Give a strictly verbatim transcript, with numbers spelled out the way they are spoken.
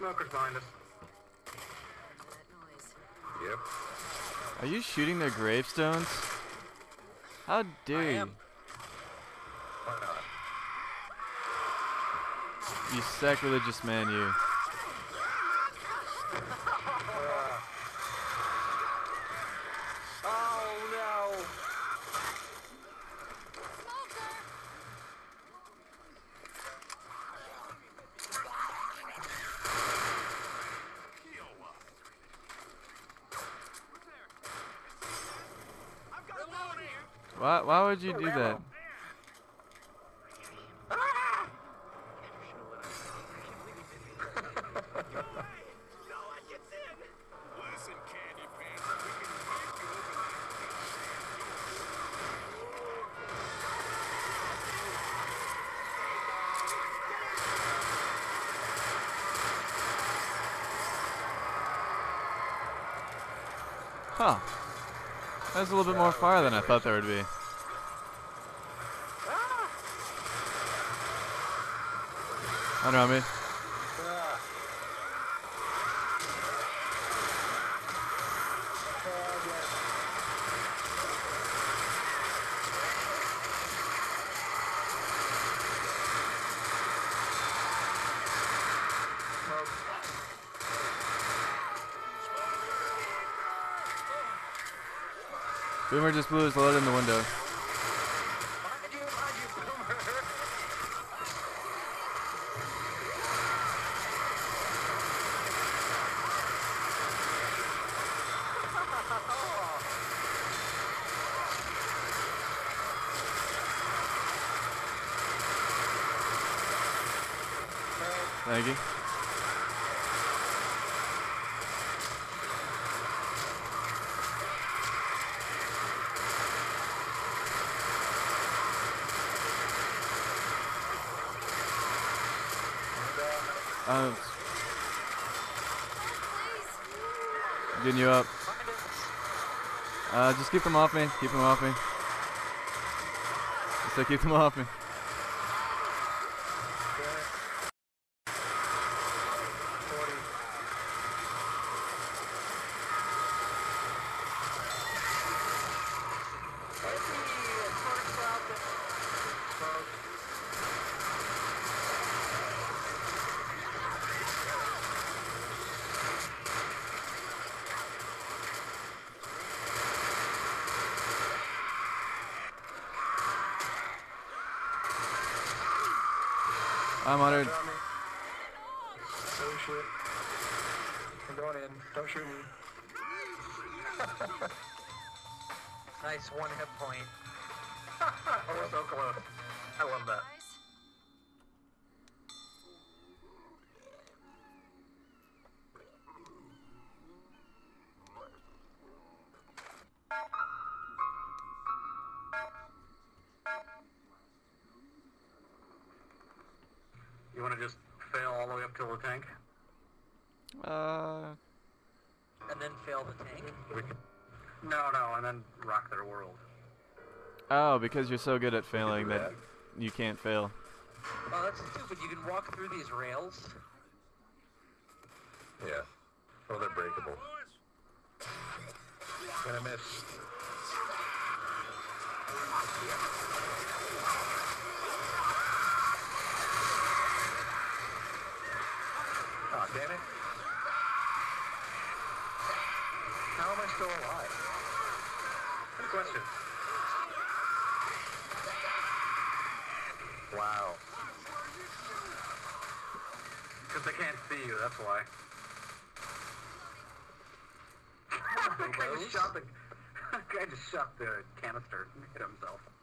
smokers behind us. Yep. Are you shooting their gravestones? How dare you? Why not? You sacrilegious man, you. Oh no! Why, why would you do that? Huh. That's a little bit more fire than I thought there would be. I know, I mean. Boomer just blew his load in the window. Thank you. Um, getting you up. Uh, just keep them off me. Keep them off me. Just uh, keep them off me. I'm honored. Oh shit. I'm going in. Don't shoot me. Nice one hit point. Oh, we're so close. I love that. You want to just fail all the way up to the tank? Uh. And then fail the tank? We can... No, no, and then rock their world. Oh, because you're so good at failing that, that you can't fail. Oh, that's stupid. You can walk through these rails. Yeah. Oh, they're breakable. Gonna miss. Oh, damn it. How am I still alive? Good question. Wow. Because they can't see you, that's why. The guy just shot the, the guy just shot the canister and hit himself.